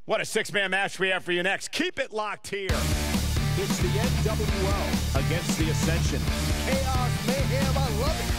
What a six-man match we have for you next. Keep it locked here. It's the NWO against the Ascension. Chaos, mayhem, I love it.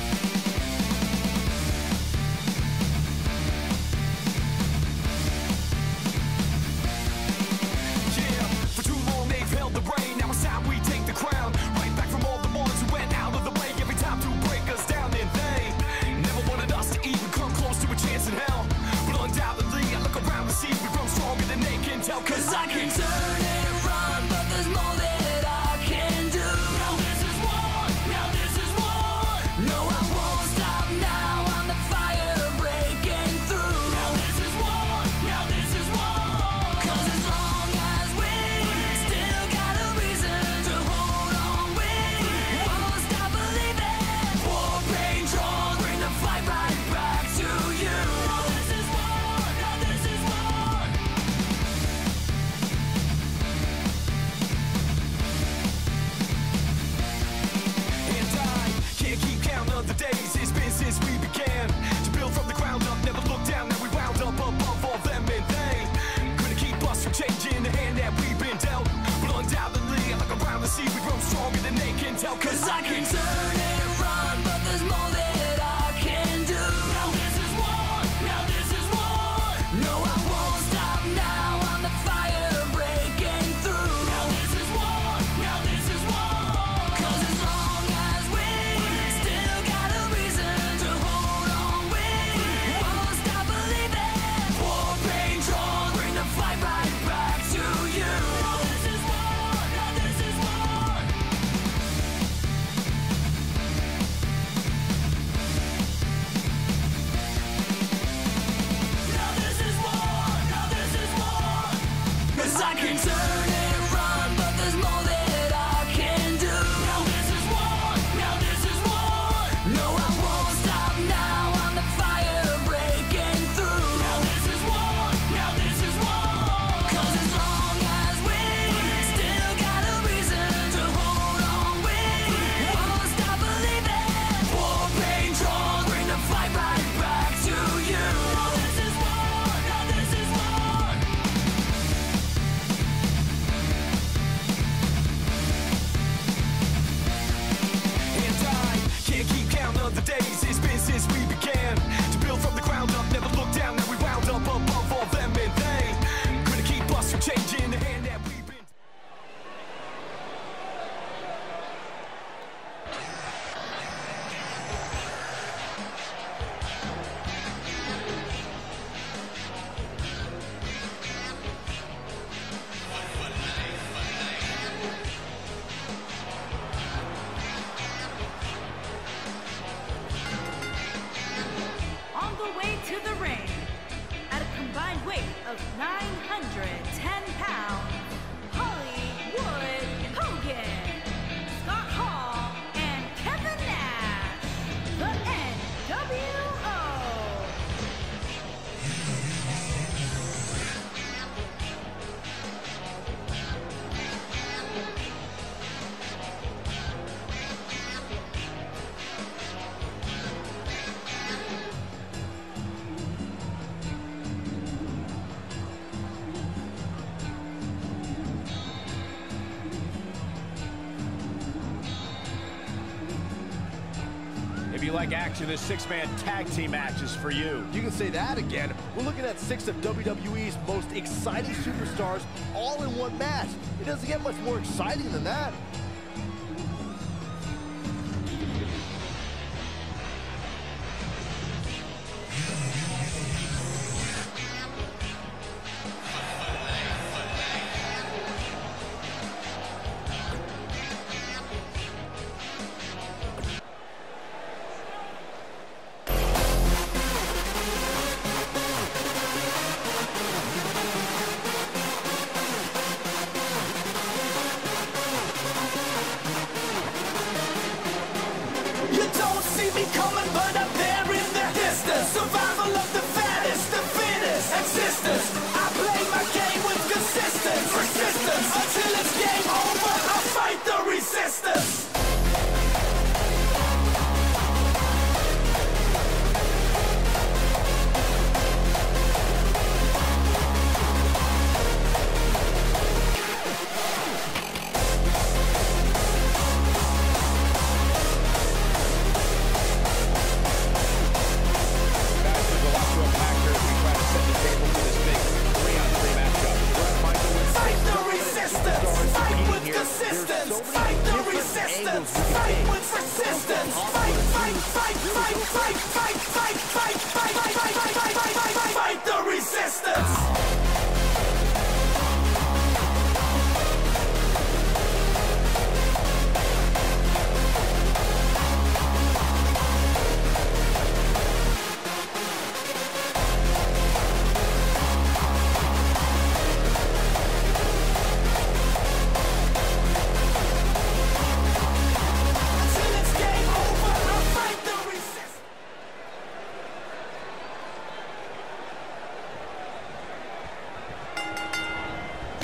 Yeah, for too long they've held the reign. Now it's time we take the crown. Right back from all the ones who went out of the way every time to break us down. And they never wanted us to even come close to a chance in hell. But undoubtedly, I look around and see we grow stronger than they can tell. Cause I can turn and run, but there's more that I can do. Now this is war, now this is war. No, I won't stop now, I'm the fire breaking through. Now this is war, now this is war. Cause as long as we still got a reason to hold on, we won't stop believing. War, pain, trolls, bring the fight right back to you. Now this is war, now this is war. And I can't keep count of the days it's been since we began to build from the ground up, never look down. Now we wound up above all them, and they couldn't keep us from changing the hand that we've been dealt. But undoubtedly, I look around and see we grow stronger than they can tell. Cause I can turn and run, but there's more that I can do. Now this is war, now this is war. No, I won't stop now, I'm the fire breaking through. Now this is war, now this is war. Cause as long as we still got a reason to hold on, we won't stop believing. War, pain, trolls, bring the fight right back to you. Now this is war, now this is war. Now this is war, now this is war. Cause I can turn and run, but there's more that I can do. Now this is war, now this is war. No, I won't stop now, I'm the fire breaking through. Now this is war, now this is war. Cause as long as we still got a reason to hold on, we won't stop believing. War, pain, trolls, bring the fight right back to you. Now this is war, now this is war. And I can't keep count of the days it's been since we began to build from the ground up, never look down. Now we wound up above all them, and they couldn't keep us from changing the hand that we've been. On the way to the ring, at a combined weight of 910 pounds, Hollywood Hogan, Scott Hall, and Kevin Nash, the NWO. If you like action, this six-man tag team match is for you. You can say that again. We're looking at 6 of WWE's most exciting superstars all in one match. It doesn't get much more exciting than that.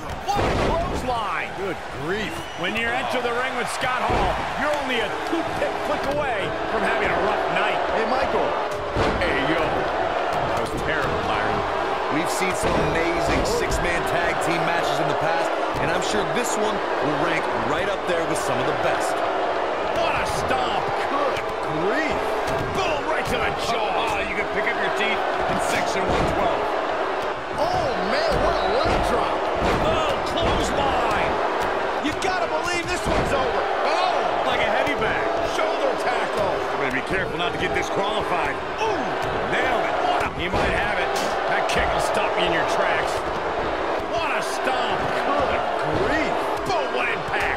What a clothesline. Good grief. When you enter the ring with Scott Hall, you're only a toothpick flick away from having a rough night. Hey, Michael. Hey, yo. That was terrible, Byron. We've seen some amazing six-man tag team matches in the past, and I'm sure this one will rank right up there with some of the best. What a stomp. Good grief. Boom, right to the jaw. Oh, you can pick up your teeth in section 112. Oh, man, what a leg drop. Oh, clothesline. You gotta believe this one's over. Oh, like a heavy bag. Shoulder tackle. You better be careful not to get disqualified. Ooh, nailed it. What a... He might have it. That kick will stop you in your tracks. What a stomp. Good grief. Boom, what impact.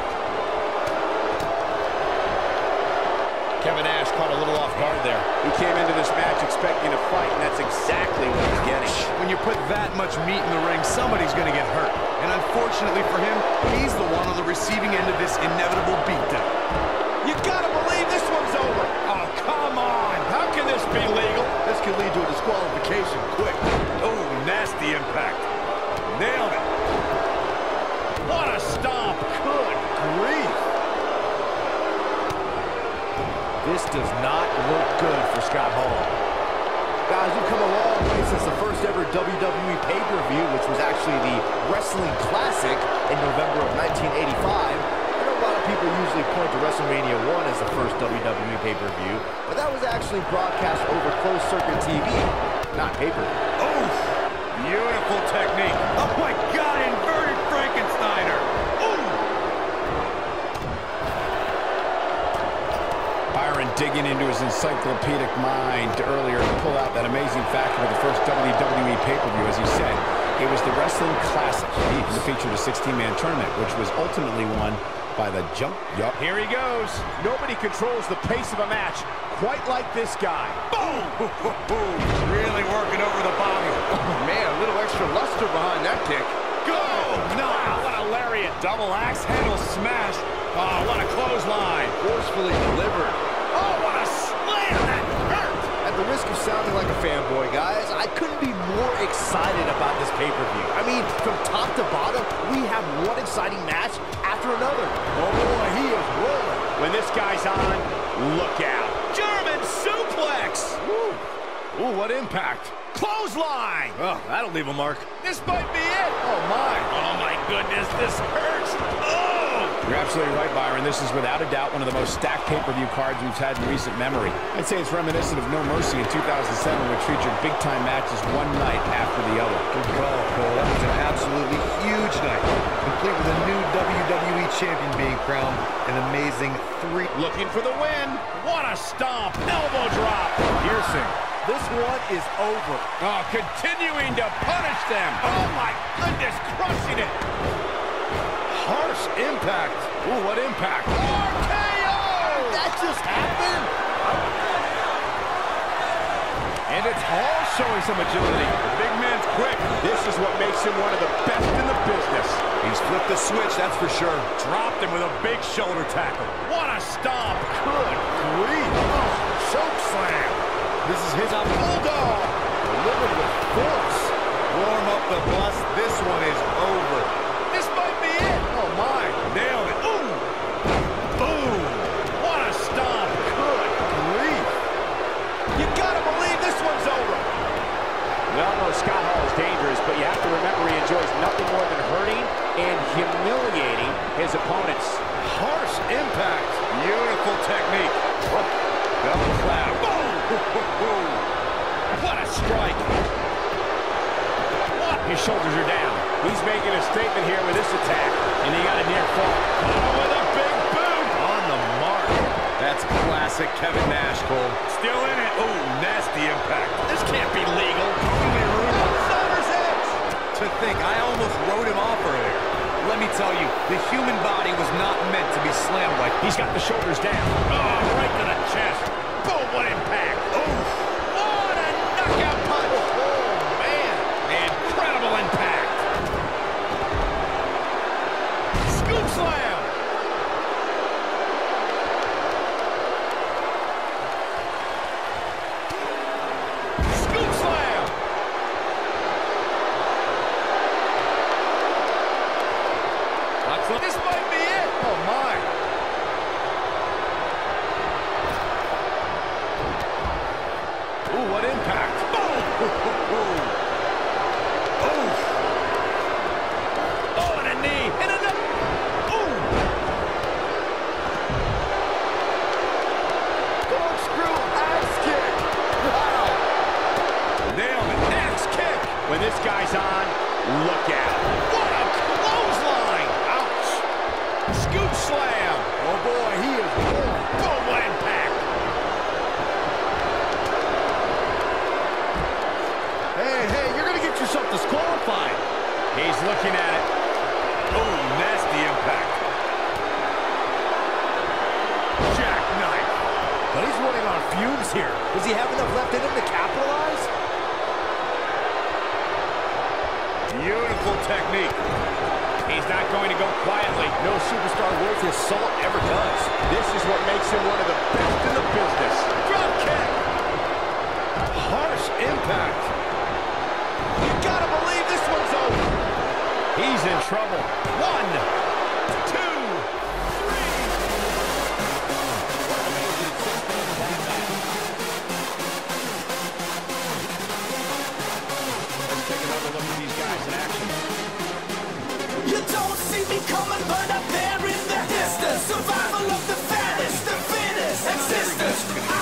Kevin Nash caught a little off guard there. He came into this match expecting a fight, and that's exactly what he's getting. When you put that much meat in the ring, somebody's going to get hurt. And unfortunately for him, he's the one on the receiving end of this inevitable beatdown. You gotta believe this one's over. Oh, come on. How can this be legal? This could lead to a disqualification quick. Oh, nasty impact. Nailed it. What a stomp. Good grief. This does not look good for Scott Hall. Guys, we've come a long way since the first ever WWE pay-per-view, which was actually the Wrestling Classic in November of 1985. I know a lot of people usually point to WrestleMania 1 as the first WWE pay-per-view, but that was actually broadcast over closed-circuit TV, not pay-per-view. Oh, beautiful technique. Oh, my God, inverted Frankensteiner. Ooh. Byron digging into his encyclopedic mind earlier to pull out that amazing fact of the first WWE pay-per-view, as he said. It was the Wrestling Classic. It featured a 16-man tournament, which was ultimately won by the Jump. Yup. Here he goes. Nobody controls the pace of a match quite like this guy. Boom! Really working over the body. Man, a little extra luster behind that kick. Go! No! What a lariat. Double axe handle smash. Oh, what a clothesline. Forcefully delivered. Oh, what a slam. That hurt. At the risk of sounding like a fanboy, guys, I couldn't be more excited about this pay-per-view. I mean, from top to bottom, we have one exciting match after another. Oh boy, he is rolling. When this guy's on, look out. German suplex. Ooh, what impact. Clothesline. Oh, that'll leave a mark. This might be it. Oh my goodness, this hurts. Oh! You're absolutely right, Byron. This is without a doubt one of the most stacked pay-per-view cards we've had in recent memory. I'd say it's reminiscent of No Mercy in 2007, which featured big-time matches one night after the other. Good call, Cole. That was an absolutely huge night, complete with a new WWE champion being crowned. An amazing Looking for the win. What a stomp. Elbow drop. Piercing. This one is over. Oh, continuing to punish them. Oh, my goodness, crushing it. Harsh impact. Ooh, what impact. RKO! That just happened. And it's Hall showing some agility. The big man's quick. This is what makes him one of the best in the business. He's flipped the switch, that's for sure. Dropped him with a big shoulder tackle. What a stomp. Good grief. Oh, choke slam. This is his bulldog. Delivered with force. Warm up the bus. This one is over. This might be it. Oh, my. Nailed it. Ooh. Boom. What a stomp. Good grief. You gotta believe this one's over. We all know Scott Hall is dangerous, but you have to remember he enjoys nothing more than hurting and humiliating his opponents. Harsh impact. Beautiful technique. Double slap. Boom. What a strike. What? His shoulders are down. He's making a statement here with this attack, and he got a near fall. Oh, with a big boot. On the mark. That's classic Kevin Nash, Cole. Still in it. Oh, nasty impact. This can't be legal. To think, I almost wrote him off earlier. Let me tell you, the human body was not meant to be slammed like He's got the shoulders down. Oh, right to the chest. Boom, what impact. Oh, what a knockout punch. Oh, man. Incredible impact. Scoop slam. Scoop slam. When this guy's on, look out. What a clothesline! Ouch! Scoop slam. Oh boy, he is warm. Boom, what impact. Hey, you're gonna get yourself disqualified. He's looking at it. Oh, nasty impact. Jackknife. But he's running on fumes here. Does he have enough left in him to capitalize? Beautiful technique. He's not going to go quietly. No superstar worth his salt ever does. This is what makes him one of the best in the business. Drop kick. Harsh impact. You gotta believe this one's over. He's in trouble. 1, 2, 3. Let's take another look at these guys in action. You don't see me coming, but I'm there in the distance. Survival of the fattest, the fittest, existence.